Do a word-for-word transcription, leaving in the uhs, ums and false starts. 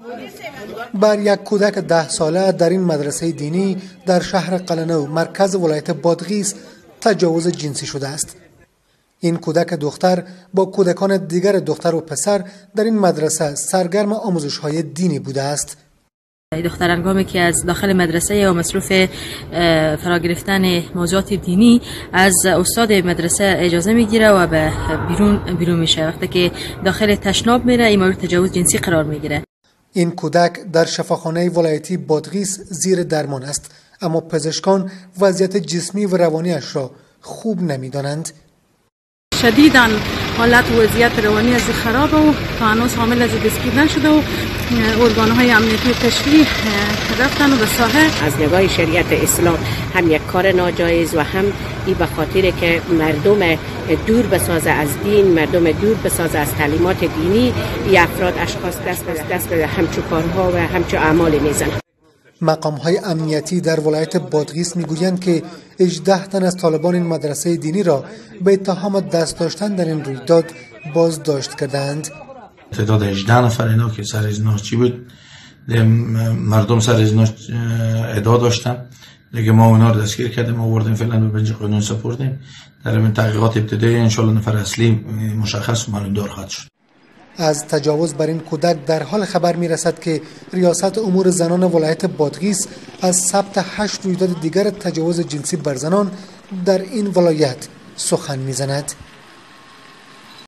بر یک کودک ده ساله در این مدرسه دینی در شهر قلنو مرکز ولایت بادغیس تجاوز جنسی شده است. این کودک دختر با کودکان دیگر دختر و پسر در این مدرسه سرگرم آموزش‌های دینی بوده است. دختر هنگامی که از داخل مدرسه و مصروف فرا گرفتن موضوعات دینی از استاد مدرسه اجازه میگیره و به بیرون بیرون میشه. وقتی که داخل تشناب میره این مورد تجاوز جنسی قرار میگیره. این کودک در شفاخانه ولایتی بادغیس زیر درمان است، اما پزشکان وضعیت جسمی و روانیش را خوب نمیدانند. شدیداً حالت و وضعیت روانی از خراب و تا هنوز حامل از دستگیر نشده و ارگان‌های امنیتی تشریح رفتن و به ساحه. از نگاه شریعت اسلام هم یک کار ناجایز و هم ای به خاطر که مردم دور بسازه از دین، مردم دور بسازه از تعلیمات دینی، ای افراد اشخاص دست به دست به همچو کارها و همچو اعمال میزنند. مقام‌های امنیتی در ولایت بادغیس میگویند که هجده تن از طالبان این مدرسه دینی را به اتهام دست داشتن در این رویداد بازداشت کردند. تعداد هجده نفر اینا که سر ازناچی بود، مردم سر ازناچ ادعا داشتن، دیگه ما اونا رو دستگیر کردیم، آوردیم فعلا به بنج قانون سپردیم. در این تحقیقات ابتدایی ان شاء الله نفر اصلی مشخص و معلوم دار خواهد شد. از تجاوز بر این کودک در حال خبر می رسد که ریاست امور زنان ولایت بادغیس از ثبت هشت رویداد دیگر تجاوز جنسی بر زنان در این ولایت سخن می زند.